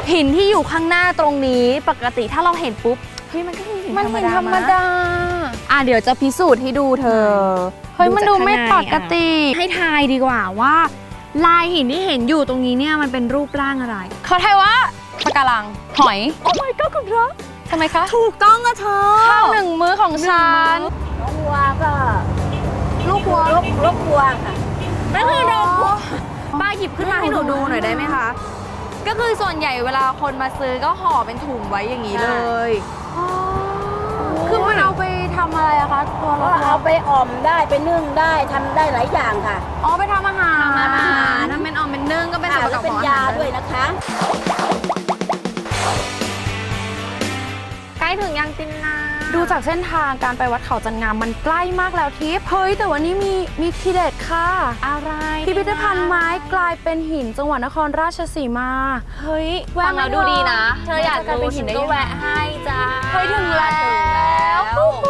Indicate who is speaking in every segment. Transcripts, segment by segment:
Speaker 1: หินที่อยู่ข้างหน้าตรงนี้ปกติถ้าเราเห็นปุ๊บเฮ้ยมันก็คือหินธรรมดาเดี๋ยวจะพิสูจน์ให้ดูเธอเฮ้ยมันดูไม่ปกติให้ทายดีกว่าว่าลายหินที่เห็นอยู่ตรงนี้เนี่ยมันเป็นรูปร่างอะไรเขาทายว่าปะการังหอยโอ้ my god คุณพระทำไมคะถูกต้องอะเธอข้าว1 มื้อของฉัน
Speaker 2: น้องวัวก็
Speaker 1: ลูกวัว
Speaker 2: ลูกวัวค่ะ
Speaker 1: นั่นคือดอกบัวป้าหยิบขึ้นมาให้หนูดูหน่อยได้ไหมคะก็คือส่วนใหญ่เวลาคนมาซื้อก็ห่อเป็นถุงไว้อย่างนี้เลยคือมันเอาไปทำอะไรอะคะตัวเรา
Speaker 2: เอาไปอ่อมได้ไปนึ่งได้ทำได้หลายอย่างค่ะ
Speaker 1: ไปทำอาหารทำเป็นอ่อมเป็นนึ่งก็เป็นส่วนประกอบของอาหาร
Speaker 2: เป็นยาด้วยนะคะ
Speaker 1: ใกล้ถึงยังตินนาดูจากเส้นทางการไปวัดเขาจันงามมันใกล้มากแล้วทิพย์เฮ้ยแต่วันนี้มีทีเด็ดค่ะอะไรพิพิธภัณฑ์ไม้กลายเป็นหินจังหวัดนครราชสีมาเฮ้ยฟังแล้วดูดีนะเธออยากรู้ฉันก็แวะให้จ้าเฮ้ยถึงแล้ว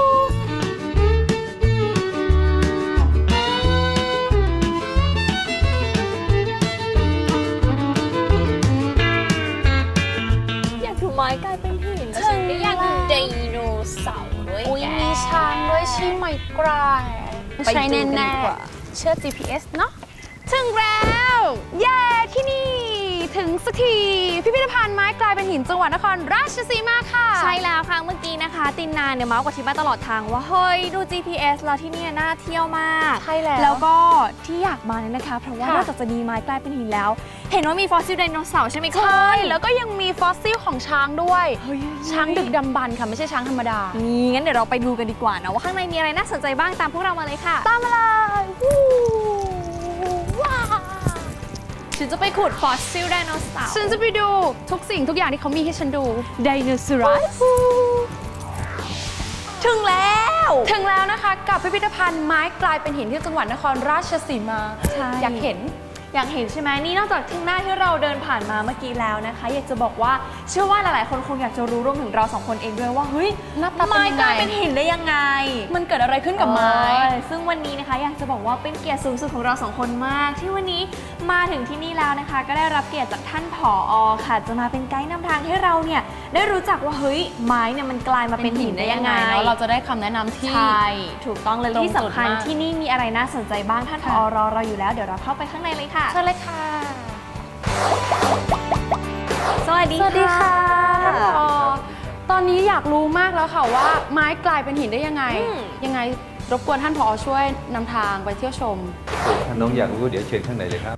Speaker 1: ไม้กลายเป็นหินแล้วฉันก็อยากเห็นไดโนเสาร์ด้วยมีช้างด้วยใช่ไหมกลายใช้แน่ๆเชื่อ GPS เนาะถึงแล้วเย้ที่นี่ถึงสักทีพิพิธภัณฑ์ไม้กลายเป็นหินจังหวัดนครราชสีมาค่ะใช่แล้วค่ะเมื่อกี้นะคะตินนาเนี่ยเมาส์กับทิพย์มาตลอดทางว่าเฮ้ยดู GPS แล้วที่นี่น่าเที่ยวมากใช่แล้วก็ที่อยากมาเนี่ยนะคะเพราะว่านอกจากจะมีไม้กลายเป็นหินแล้วเห็นว่ามีฟอสซิลไดโนเสาร์ใช่ไหมคะใช่แล้วก็ยังมีฟอสซิลของช้างด้วยช้างดึกดำบรรพ์ค่ะไม่ใช่ช้างธรรมดานี่งั้นเดี๋ยวเราไปดูกันดีกว่านะว่าข้างในมีอะไรน่าสนใจบ้างตามพวกเรามาเลยค่ะตามมาเลยว้าวฉันจะไปขุดฟอสซิลไดโนเสาร์ฉันจะไปดูทุกสิ่งทุกอย่างที่เขามีให้ฉันดูไดโนเสาร์ถึงแล้วนะคะกับพิพิธภัณฑ์ไม้กลายเป็นหินที่จังหวัดนครราชสีมาอยากเห็นใช่ไหมนี่นอกจากที่หน้าที่เราเดินผ่านมาเมื่อกี้แล้วนะคะอยากจะบอกว่าเชื่อว่าหลายๆคนคงอยากจะรู้รวมถึงเรา2 คนเองด้วยว่าเฮ้ยไม้กลายเป็นหินได้ยังไงมันเกิดอะไรขึ้นกับไม้ซึ่งวันนี้นะคะอยากจะบอกว่าเป็นเกียรติสูงสุดของเรา2 คนมากที่วันนี้มาถึงที่นี่แล้วนะคะก็ได้รับเกียรติจากท่านผอ.ค่ะจะมาเป็นไกด์นำทางให้เราเนี่ยได้รู้จักว่าเฮ้ยไม้เนี่ยมันกลายมาเป็นหินได้ยังไงแล้วเราจะได้คำแนะนำที่ใช่ถูกต้องเลยที่สำคัญที่นี่มีอะไรน่าสนใจบ้างท่านผอ.รอเราอยู่แล้วเดี๋ยวเราเข้าไปข้างในเลยค่ะเชิญเลยค่ะสวัสดีค่ะท่านผอ.ตอนนี้อยากรู้มากแล้วค่ะว่าไม้กลายเป็นหินได้ยังไงรบกวนท่านผอ.ช่วยนำทางไปเที่ยวชม
Speaker 3: ถ้าน้องอยากรู้เดี๋ยวเชิญข้างในเลยครับ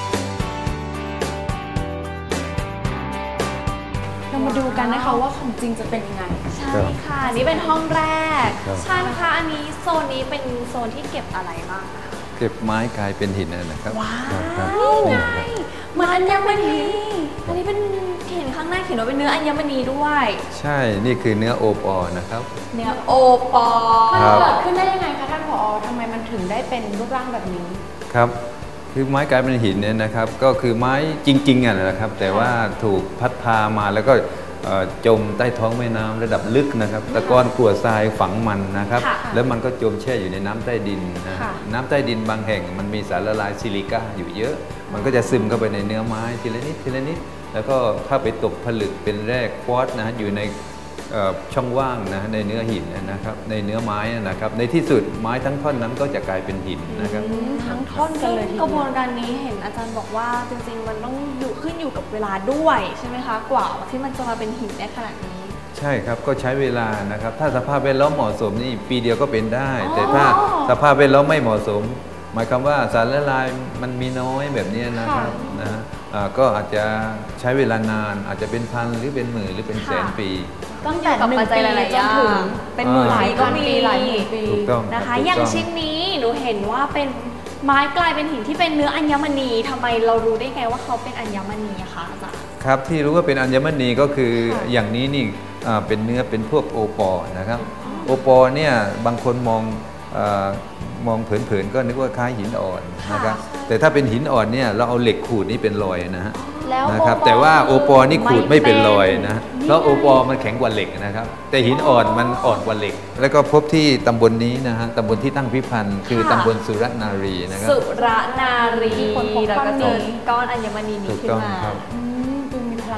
Speaker 1: เรามาดูกันนะคะว่าของจริงจะเป็นยังไงใช่ค่ะนี่เป็นห้องแรกใช่นะคะอันนี้โซนนี้เป็นโซนที่เก็บอะไรบ้างคะ
Speaker 3: เก็บไม้กลายเป็นหินนะครับ
Speaker 1: ว้าวนี่ไงเหมือนอัญมณีอันนี้เป็นเห็นข้างหน้าเขียนว่าเป็นเนื้ออัญมณีด้วย
Speaker 3: ใช่นี่คือเนื้อโอปอนะครับ
Speaker 1: เนื้อโอปอมันเกิดขึ้นได้ยังไงคะท่านผอ.ทำไมมันถึงได้เป็นรูปร่างแบบนี้
Speaker 3: ครับคือไม้กลายเป็นหินเนี่ยนะครับก็คือไม้จริงๆนะครับแต่ว่าถูกพัดพามาแล้วก็จมใต้ท้องแม่น้ำระดับลึกนะครับตะกอนกรวดทรายฝังมันนะครับแล้วมันก็จมแช่อยู่ในน้ำใต้ดินนะน้ำใต้ดินบางแห่งมันมีสารละลายซิลิก้าอยู่เยอะมันก็จะซึมเข้าไปในเนื้อไม้ทีละนิดแล้วก็เข้าไปตกผลึกเป็นแร่ควอตซ์นะอยู่ในช่องว่างนะในเนื้อหินนะครับในเนื้อไม้นะครับในที่สุดไม้ทั้งท่อนนั้นก็จะกลายเป็นหินนะครับ
Speaker 1: ทั้งท่อนกันเลยกระบวนการนี้เห็นอาจารย์บอกว่าจริงๆมันต้องขึ้นอยู่กับเวลาด้วยใช่ไหมคะกว่าที่มันจะมาเป็นหินได้ขนาดนี้
Speaker 3: ใช่ครับก็ใช้เวลานะครับถ้าสภาพแวดล้อมเหมาะสมนี่ปีเดียวก็เป็นได้แต่ถ้าสภาพแวดล้อมไม่เหมาะสมหมายความว่าสารละลายมันมีน้อยแบบนี้นะครับก็อาจจะใช้เวลานานอาจจะเป็นพันหรือเป็นหมื่นหรือเป็นแสนปี
Speaker 1: ตั้งแต่1 ปีจนถึงเป็นหมื่นปีก็มีหลายหมื่นปีนะคะอย่างชิ้นนี้หนูเห็นว่าเป็นไม้กลายเป็นหินที่เป็นเนื้ออัญมณีทำไมเรารู้ได้ไงว่าเขาเป็นอัญมณีอะคะอาจารย์
Speaker 3: ครับที่รู้ว่าเป็นอัญมณีก็คืออย่างนี้นี่เป็นเนื้อเป็นพวกโอปอนะครับโอปอเนี่ยบางคนมองเผินๆก็นึกว่าคล้ายหินอ่อนนะครับแต่ถ้าเป็นหินอ่อนเนี่ยเราเอาเหล็กขูดนี่เป็นรอยนะครับแต่ว่าโอปอนี่ขูดไม่เป็นรอยนะเพราะโอปอมันแข็งกว่าเหล็กนะครับแต่หินอ่อนมันอ่อนกว่าเหล็กแล้วก็พบที่ตำบลนี้นะฮะตำบลที่ตั้งพิพิธภัณฑ์คือตำบลสุรนารีนะครับ
Speaker 1: สุรนารีแล้วก็เจอก้อนอัญมณีนี้ขึ้นมาดูมีพลัง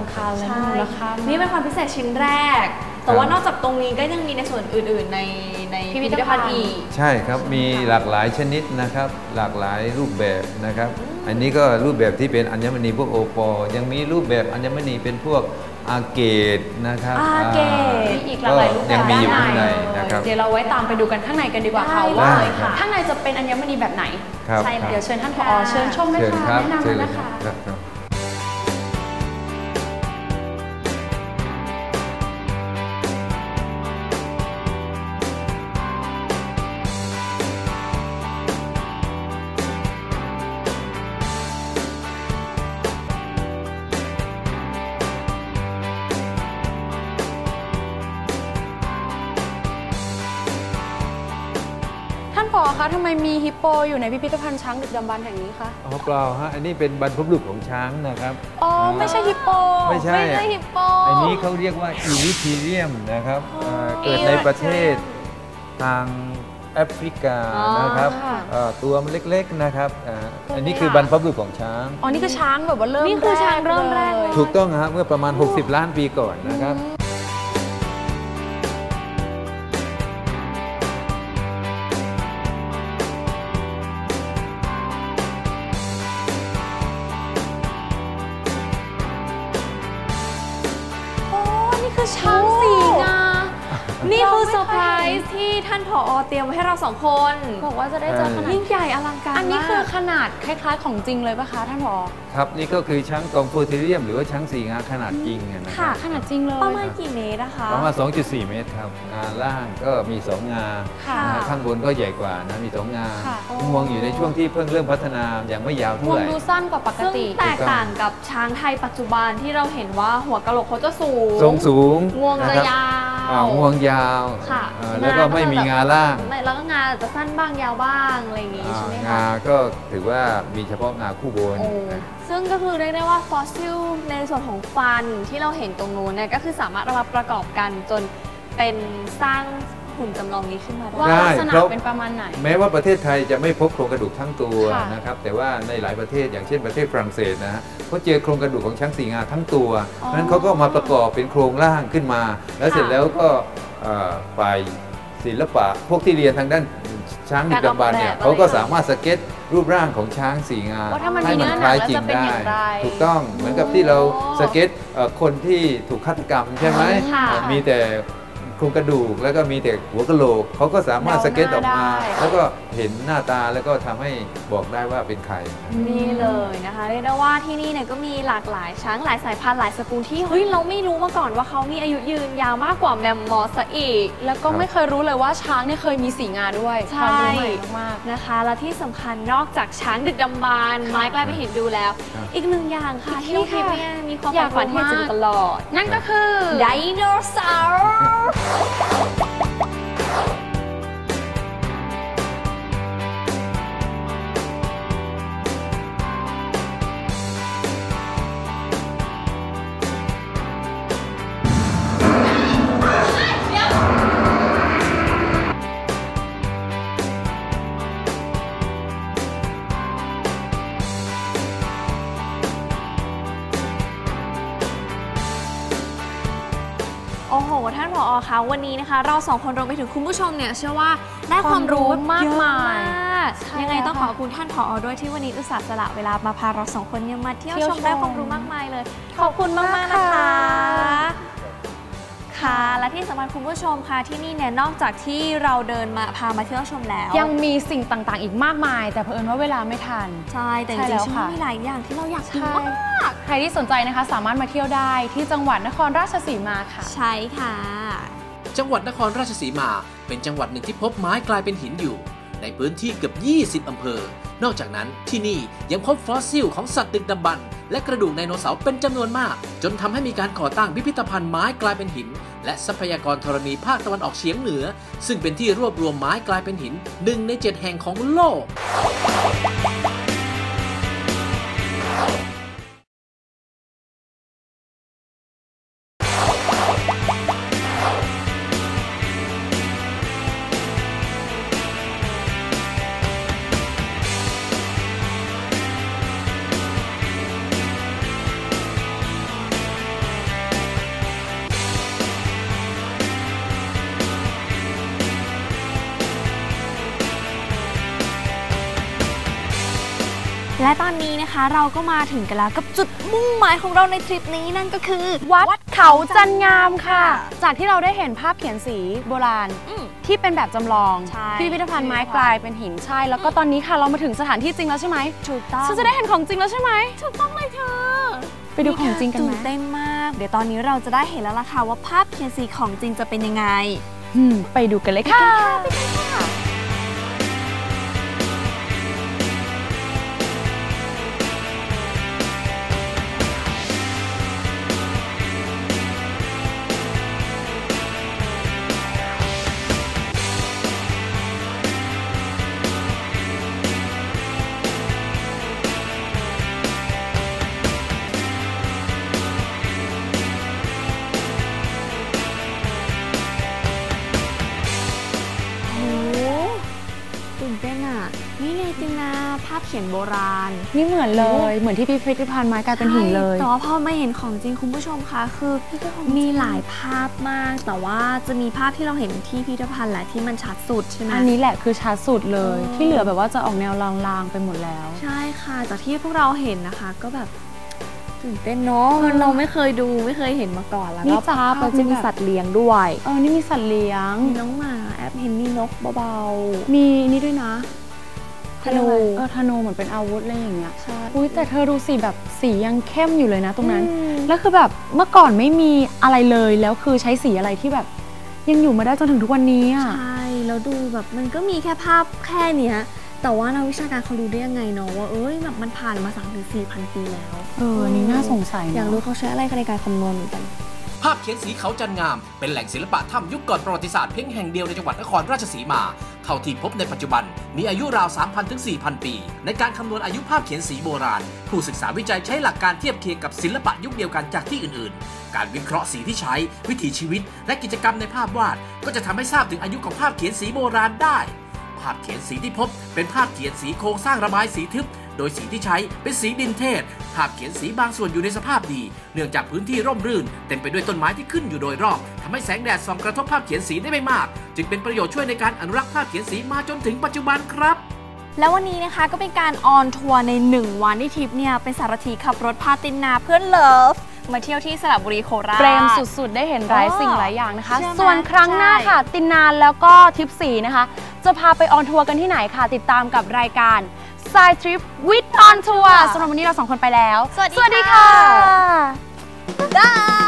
Speaker 1: ลังคารเลยมูลค่า
Speaker 4: นี่เป็นความพิเศษชิ้นแรกแต่ว่านอกจากตรงนี้ก็ยังมีในส่วนอื่นๆในพิพิธภัณฑ์อีก
Speaker 3: ใช่ครับมีหลากหลายชนิดนะครับหลากหลายรูปแบบนะครับอันนี้ก็รูปแบบที่เป็นอัญมณีพวกโอปอยังมีรูปแบบอัญมณีเป็นพวกอาเกตนะครับ
Speaker 4: อาเกต
Speaker 1: อีกหลากหลายรูปแบบ
Speaker 3: ยังมีอยู่ข้างในนะครับ
Speaker 1: เดี๋ยวเราไว้ตามไปดูกันข้างในกันดีกว่าค่ะว่าข้างในจะเป็นอัญมณีแบบไหนใช่เดี๋ยวเชิญท่านผอ.เชิญชมเลยค่ะแนะนำเลยนะคะผอ.คะทำไมมีฮิปโปอยู่ในพิพิธภัณฑ์ช้างดึกดำบรรพ์แห่งนี้คะ
Speaker 3: อ๋อเปล่าฮะอันนี้เป็นบรรพบุรุษของช้างนะครับ
Speaker 1: อ๋อไม่ใช่ฮิปโป
Speaker 3: ไม่ใช่
Speaker 1: ฮิปโป
Speaker 3: อันนี้เขาเรียกว่าอีลิทีเรียมนะครับเกิดในประเทศทางแอฟริกานะครับตัวมันเล็กๆนะครับอันนี้คือบรรพบุรุษของช้าง
Speaker 1: อ๋อนี่คือช้างแบบว่าเริ่ม
Speaker 4: นี่คือช้างเริ่มแรก
Speaker 3: ถูกต้องครับเมื่อประมาณ60 ล้านปีก่อนนะครับ
Speaker 4: ช้างสีงานี่คือเซอร์ไพรส์ที่ท่านผอ.เตรียมไว้ให้เรา2 คน
Speaker 1: บอกว่าจะได้เจอขนาด
Speaker 4: ยิ่งใหญ่อลังการ
Speaker 1: อันนี้คือขนาดคล้ายๆของจริงเลยป่ะคะท่านผอ.
Speaker 3: ครับนี่ก็คือช้างกองโพธิเรียมหรือว่าช้างสีงาขนาดจริงนะครับ
Speaker 1: ค่ะขนาดจริงเลย
Speaker 4: ประมาณกี่เมตรนะคะ
Speaker 3: ประมาณ 2.4 เมตรครับงาล่างก็มี2 งาข้างบนก็ใหญ่กว่านะมี2 งางวงอยู่ในช่วงที่เพิ่งเริ่มพัฒนาอย่างไม่ยาวเท่าไหร่
Speaker 1: ดูสั้นกว่าปกติ
Speaker 4: แตกต่างกับช้างไทยปัจจุบันที่เราเห็นว่าหัวกะโหลกเขาจะสู
Speaker 3: ง
Speaker 4: งวงจะยาว
Speaker 3: งวงยาวแล้วก็ไม่มีงาล่าง
Speaker 4: แล้วก็งาจะสั้นบ้างยาวบ้างอะไรอย่างงี้ใช่ไหมคะ
Speaker 3: งาก็ถือว่ามีเฉพาะงาคู่บน
Speaker 4: ซึ่งก็คือเรียกได้ว่าฟอสซิลในส่วนของฟันที่เราเห็นตรงนู้นเนี่ยก็คือสามารถเอามาประกอบกันจนเป็นสร้างหุ่นจำลองนี้ขึ้นมาได้
Speaker 1: ว่าลักษณะเป็นประมาณไหน
Speaker 3: แม้ว่าประเทศไทยจะไม่พบโครงกระดูกทั้งตัวนะครับแต่ว่าในหลายประเทศอย่างเช่นประเทศฝรั่งเศสนะฮะเขาเจอโครงกระดูกของช้างสีงาทั้งตัวนั้นเขาก็มาประกอบเป็นโครงร่างขึ้นมาแล้วเสร็จแล้วก็ฝ่ายศิลปะพวกที่เรียนทางด้านช้างดึกดำบรรพ์เนี่ยเขาก็สามารถสเก็ตรูปร่างของช้างสีงาให้มันคล้ายจริงได้ถูกต้องเหมือนกับที่เราสเก็ตคนที่ถูกฆาตกรรมใช่ไหมมีแต่โครงกระดูกแล้วก็มีแต่หัวกะโหลกเขาก็สามารถสเก็ตออกมาแล้วก็เห็นหน้าตาแล้วก็ทำให้บอกได้ว่าเป็นใคร
Speaker 4: นี่เลยนะคะเรียกได้ว่าที่นี่เนี่ยก็มีหลากหลายช้างหลายสายพันธุ์หลายสกุลที่เฮ้ยเราไม่รู้มาก่อนว่าเขามีอายุยืนยาวมากกว่าแมมมอสอีก
Speaker 1: แล้วก็ไม่เคยรู้เลยว่าช้างเนี่ยเคยมีสีงาด้วย
Speaker 4: ใช่มากนะคะและที่สำคัญนอกจากช้างดึกดำบรรพ์ไม้กลายเป็นหินดูแล้วอีก1 อย่างค่ะที่น้องทิพย์เนี่ยมีความฝันที่จะตลอด
Speaker 1: นั่นก็คือ
Speaker 4: ไดโนเสาร์โอ้โหท่านผอ.คะวันนี้นะคะเรา2 คนรวมไปถึงคุณผู้ชมเนี่ยเชื่อว่าได้ความรู้มากมายยังไงต้องขอบคุณท่านผอ.ด้วยที่วันนี้อุตส่าห์สละเวลามาพาเรา2 คนเนี่ยมาเที่ยวชมได้ความรู้มากมายเลยขอบคุณมากๆนะคะค่ะและที่สำคัญคุณผู้ชมค่ะที่นี่เนี่ยนอกจากที่เราเดินมาพามาเที่ยวชมแล้ว
Speaker 1: ยังมีสิ่งต่างๆอีกมากมายแต่เผอิญว่าเวลาไม่ทัน
Speaker 4: ใช่แต่จริงๆมีหลายอย่างที่เราอยากดูมาก
Speaker 1: ใครที่สนใจนะคะสามารถมาเที่ยวได้ที่จังหวัดนครราชสีมาค่ะ
Speaker 4: ใช่ค่ะ
Speaker 5: จังหวัดนครราชสีมาเป็นจังหวัดหนึ่งที่พบไม้กลายเป็นหินอยู่ในพื้นที่เกือบ20 อำเภอนอกจากนั้นที่นี่ยังพบฟอสซิลของสัตว์ดึกดำบรรพ์และกระดูกไดโนเสาร์เป็นจำนวนมากจนทำให้มีการก่อตั้งพิพิธภัณฑ์ไม้กลายเป็นหินและทรัพยากรธรณีภาคตะวันออกเฉียงเหนือซึ่งเป็นที่รวบรวมไม้กลายเป็นหิน1 ใน 7 แห่งของโลก
Speaker 4: และตอนนี้นะคะเราก็มาถึงกันแล้วกับจุดมุ่งหมายของเราในทริปนี้นั่นก็คือ
Speaker 1: วัดเขาจันงามค่ะ จากที่เราได้เห็นภาพเขียนสีโบราณที่เป็นแบบจำลองที่พิพิธภัณฑ์ไม้กลายเป็นหินใช่แล้วก็ตอนนี้ค่ะเรามาถึงสถานที่จริงแล้วใช่ไหมถูกต้องฉันจะได้เห็นของจริงแล้วใช่ไหมถูกต้องเลยเธอไปดูของจริงกันไหม
Speaker 4: ตื่นเต้นมากเดี๋ยวตอนนี้เราจะได้เห็นแล้วล่ะค่ะว่าภาพเขียนสีของจริงจะเป็นยังไง
Speaker 1: ไปดูกันเลยค่ะ
Speaker 4: ตื่นเต้นอ่ะนี่ไงตินาภาพเขียนโบราณ
Speaker 1: นี่เหมือนเลยเหมือนที่พิพิธภัณฑ์ไม้กลายเป็นหินเลย
Speaker 4: แต่ว่าพอมาเห็นของจริงคุณผู้ชมคะคือมีหลายภาพมากแต่ว่าจะมีภาพที่เราเห็นที่พิพิธภัณฑ์แหละที่มันชัดสุดใช่ไหม
Speaker 1: อันนี้แหละคือชัดสุดเลยที่เหลือแบบว่าจะออกแนวลางๆไปหมดแล้ว
Speaker 4: ใช่ค่ะจากที่พวกเราเห็นนะคะก็แบบตื่นเต้นเนาะเราไม่เคยดูไม่เคยเห็นมาก่อนแล้วก็ภาพมันจะมีสัตว์เลี้ยงด้วย
Speaker 1: นี่มีสัตว์เลี้ยง
Speaker 4: มีน้องหมาแอบเห็นมีนกเบา
Speaker 1: ๆมีนี่ด้วยนะ
Speaker 4: ธนู
Speaker 1: ธนูเหมือนเป็นอาวุธอะไรอย่างเงี้ยใช่อุ้ยแต่เธอดูสิแบบสียังเข้มอยู่เลยนะตรงนั้นแล้วคือแบบเมื่อก่อนไม่มีอะไรเลยแล้วคือใช้สีอะไรที่แบบยังอยู่มาได้จนถึงทุกวันนี้อ่ะ
Speaker 4: ใช่แล้วดูแบบมันก็มีแค่ภาพแค่เนี้ยแต่ว่านักวิชาการเขารู้ได้ยังไงเนาะว่าแบบมันผ่านมา 3-4,000 ปีแล้ว
Speaker 1: นี่น่าสงสัย
Speaker 4: อยากรู้เขาใช้อะไรในการคำนวณเหมือนกัน
Speaker 5: ภาพเขียนสีเขาจันงามเป็นแหล่งศิลปะถ้ำยุคก่อนประวัติศาสตร์เพียงแห่งเดียวในจังหวัดนครราชสีมาเท่าที่พบในปัจจุบันมีอายุราว 3,000 ถึง 4,000 ปีในการคำนวณอายุภาพเขียนสีโบราณผู้ศึกษาวิจัยใช้หลักการเทียบเคียงกับศิลปะยุคเดียวกันจากที่อื่นๆการวิเคราะห์สีที่ใช้วิถีชีวิตและกิจกรรมในภาพวาดก็จะทำให้ทราบถึงอายุของภาพเขียนสีโบราณได้ภาพเขียนสีที่พบเป็นภาพเขียนสีโครงสร้างระบายสีทึบโดยสีที่ใช้เป็นสีดินเทศภาพเขียนสีบางส่วนอยู่ในสภาพดีเนื่องจากพื้นที่ร่มรื่นเต็มไปด้วยต้นไม้ที่ขึ้นอยู่โดยรอบทำให้แสงแดดส่องกระทบภาพเขียนสีได้ไม่มากจึงเป็นประโยชน์ช่วยในการอนุรักษ์ภาพเขียนสีมาจนถึงปัจจุบันครับ
Speaker 4: แล้ววันนี้นะคะก็เป็นการออนทัวร์ใน1วันที่ทิพย์เนี่ยเป็นสารถีขับรถพาตินาเพื่อนเลิฟมาเที่ยวที่สระบุรีโคราช
Speaker 1: เปรมสุดๆได้เห็นหลายสิ่งหลายอย่างนะคะส่วนครั้งหน้าค่ะตินาแล้วก็ทิพย์สีนะคะจะพาไปออนทัวร์กันที่ไหนค่ะติดตามกับรายการ Side Trip with On Tour สำหรับวันนี้เรา2 คนไปแล้ว
Speaker 4: สวัสดีค่ะ